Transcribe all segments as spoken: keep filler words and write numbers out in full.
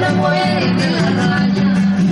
se mueve la raya.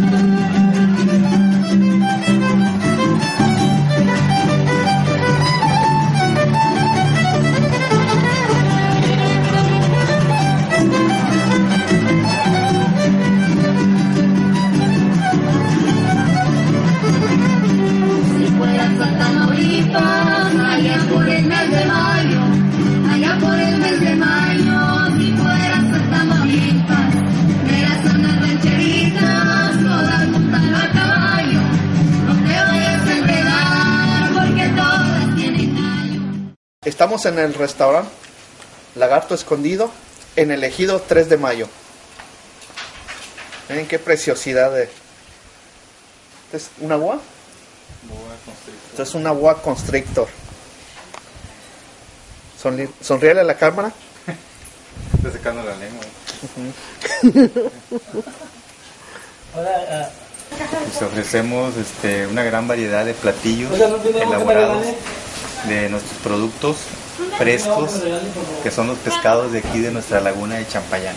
Si fueras a Tamaulipas, allá por el mes de mayo, allá por el mes de mayo, si fueras a Tamaulipas, verás unas rancheritas, todas montando a caballo, no te vayas a enredar, porque todas tienen callo. Estamos en el restaurante Lagarto Escondido, en el ejido tres de mayo. Miren qué preciosidad de... ¿Esta es una boa? Boa constrictor. Esta es una boa constrictor. Sonri- Sonríele a la cámara. Está secando la lengua. Hola, Les ofrecemos este, una gran variedad de platillos Oiga, ¿no tiene algo que me elaborados regale? de nuestros productos frescos, que son los pescados de aquí de nuestra laguna de Champayán.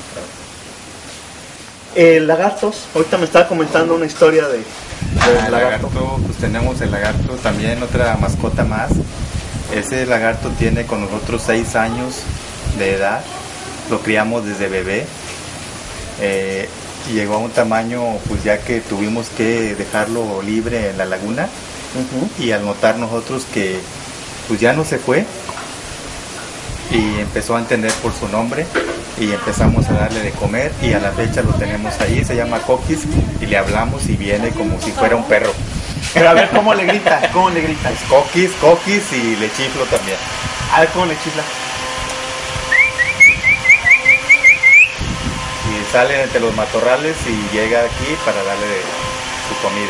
Eh, lagartos. Ahorita me estaba comentando una historia de, de Ah, el lagarto. lagarto, pues tenemos el lagarto, también otra mascota más. Ese lagarto tiene con nosotros seis años de edad, lo criamos desde bebé. Eh, llegó a un tamaño, pues ya que tuvimos que dejarlo libre en la laguna, Ujú. y al notar nosotros que pues ya no se fue, y empezó a entender por su nombre, y empezamos a darle de comer, y a la fecha lo tenemos ahí, se llama Coquis, y le hablamos y viene como si fuera un perro. Pero a ver cómo le grita, cómo le grita. Pues Coquis, Coquis, y le chiflo también. A ver cómo le chifla. Y sale entre los matorrales y llega aquí para darle de su comida.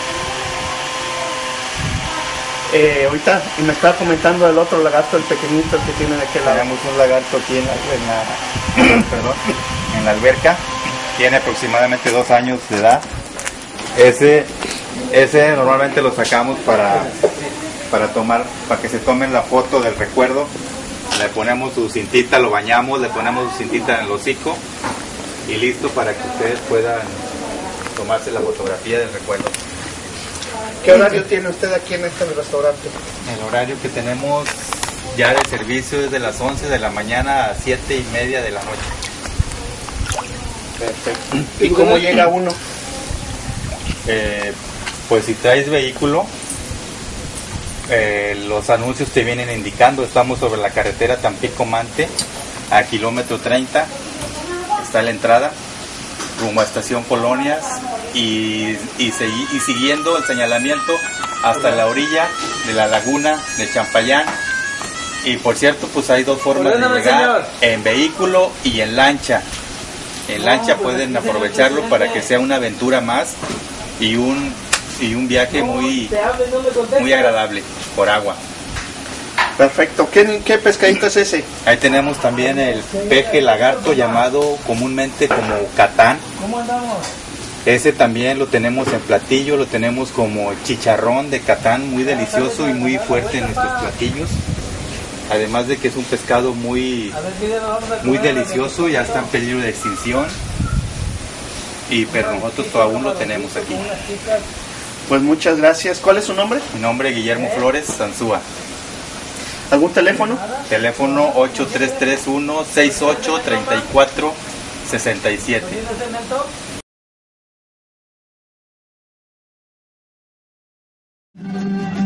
Eh, ahorita y me estaba comentando el otro lagarto, el pequeñito, el que tiene de aquel lado. Tenemos un lagarto aquí en la, en la- perdón, en la alberca, tiene aproximadamente dos años de edad. Ese, ese normalmente lo sacamos para, para tomar, para que se tomen la foto del recuerdo. Le ponemos su cintita, lo bañamos, le ponemos su cintita en el hocico y listo para que ustedes puedan tomarse la fotografía del recuerdo. ¿Qué horario tiene usted aquí en este restaurante? El horario que tenemos ya de servicio es de las once de la mañana a siete y media de la noche. Perfecto. ¿Y cómo llega uno? Eh, pues si traes vehículo, eh, los anuncios te vienen indicando. Estamos sobre la carretera Tampico-Mante, a kilómetro treinta, está la entrada, rumbo a Estación Colonias, y, y, segui- y siguiendo el señalamiento hasta la orilla de la laguna de Champayán. Y por cierto, pues hay dos formas de Ordéname, llegar, señor. en vehículo y en lancha. En lancha pueden aprovecharlo para que sea una aventura más y un, y un viaje muy, te hablo y no me contestas. muy agradable por agua. Perfecto. ¿Qué, qué pescadito es ese? Ahí tenemos también el peje lagarto, llamado comúnmente como catán. ¿Cómo andamos? Ese también lo tenemos en platillo, lo tenemos como chicharrón de catán, muy delicioso y muy fuerte en nuestros platillos. Además de que es un pescado muy, A ver, ¿qué día nos vamos a muy comer? delicioso, ya está en peligro de extinción. Y pero nosotros aún lo tenemos aquí. Unas chicas. Pues muchas gracias. ¿Cuál es su nombre? Mi nombre es Guillermo Flores Sanzúa. ¿Algún teléfono? Teléfono ocho tres tres uno, seis ocho tres cuatro seis siete. ¿Tienes cemento? Thank you.